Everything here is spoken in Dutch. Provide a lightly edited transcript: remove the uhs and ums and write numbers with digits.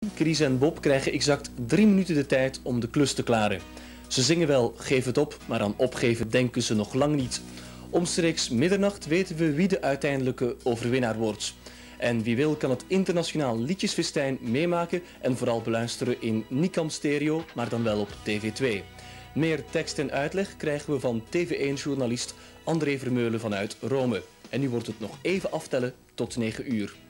Chris en Bob krijgen exact 3 minuten de tijd om de klus te klaren. Ze zingen wel "Geef het op", maar aan opgeven denken ze nog lang niet. Omstreeks middernacht weten we wie de uiteindelijke overwinnaar wordt. En wie wil kan het internationaal liedjesfestijn meemaken en vooral beluisteren in Nikam Stereo, maar dan wel op TV2. Meer tekst en uitleg krijgen we van TV1-journalist André Vermeulen vanuit Rome. En nu wordt het nog even aftellen tot 9 uur.